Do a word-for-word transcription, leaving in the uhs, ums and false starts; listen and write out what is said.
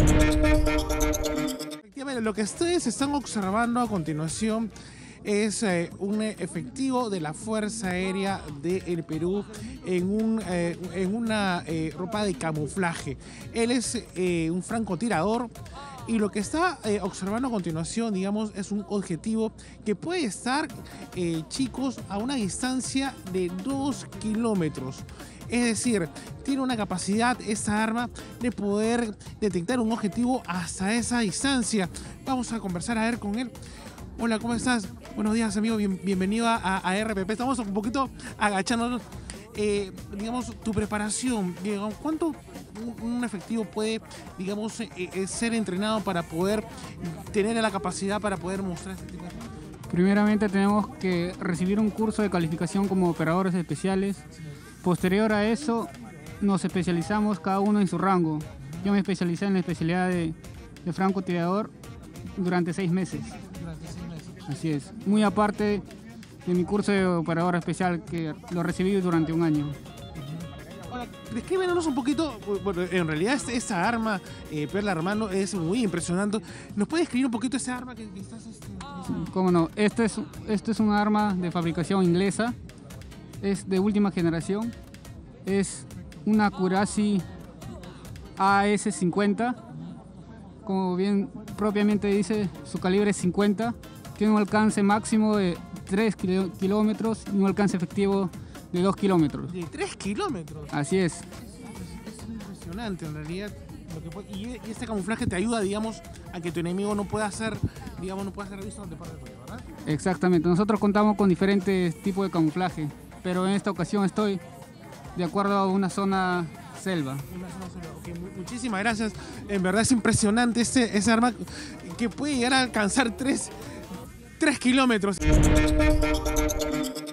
Efectivamente, lo que ustedes están observando a continuación es eh, un efectivo de la Fuerza Aérea del Perú en, un, eh, en una eh, ropa de camuflaje. Él es eh, un francotirador y lo que está eh, observando a continuación, digamos, es un objetivo que puede estar, eh, chicos, a una distancia de dos kilómetros. Es decir, tiene una capacidad esta arma de poder detectar un objetivo hasta esa distancia. Vamos a conversar a ver con él. Hola, ¿cómo estás? Buenos días, amigo. Bien, bienvenido a, a R P P. Estamos un poquito agachándonos. Eh, digamos, tu preparación. Digamos, ¿cuánto un efectivo puede, digamos, eh, eh, ser entrenado para poder tener la capacidad para poder mostrar este tipo de cosas? Primeramente tenemos que recibir un curso de calificación como operadores especiales. Posterior a eso, nos especializamos cada uno en su rango. Yo me especialicé en la especialidad de, de francotirador durante seis meses. Durante seis meses. Así es. Muy aparte de mi curso de operador especial, que lo recibí durante un año. Ahora, descríbenos un poquito. Bueno, en realidad esta arma, eh, Perla Hermano, es muy impresionante. ¿Nos puedes describir un poquito esa arma que, que estás... Este, Cómo no. Este es, este es un arma de fabricación inglesa. Es de última generación. Es una Kurasi A S cincuenta. Como bien propiamente dice, su calibre es cincuenta. Tiene un alcance máximo de tres kilómetros y un alcance efectivo de dos kilómetros. ¿De tres kilómetros? Así es. Es, es impresionante en realidad. Lo que puede, y este camuflaje te ayuda, digamos, a que tu enemigo no pueda ser, digamos, no pueda ser visto donde parte el cuello, ¿verdad? Exactamente. Nosotros contamos con diferentes tipos de camuflaje, pero en esta ocasión estoy de acuerdo a una zona selva. Una zona selva. Okay, muchísimas gracias. En verdad es impresionante ese, ese arma que puede llegar a alcanzar tres kilómetros.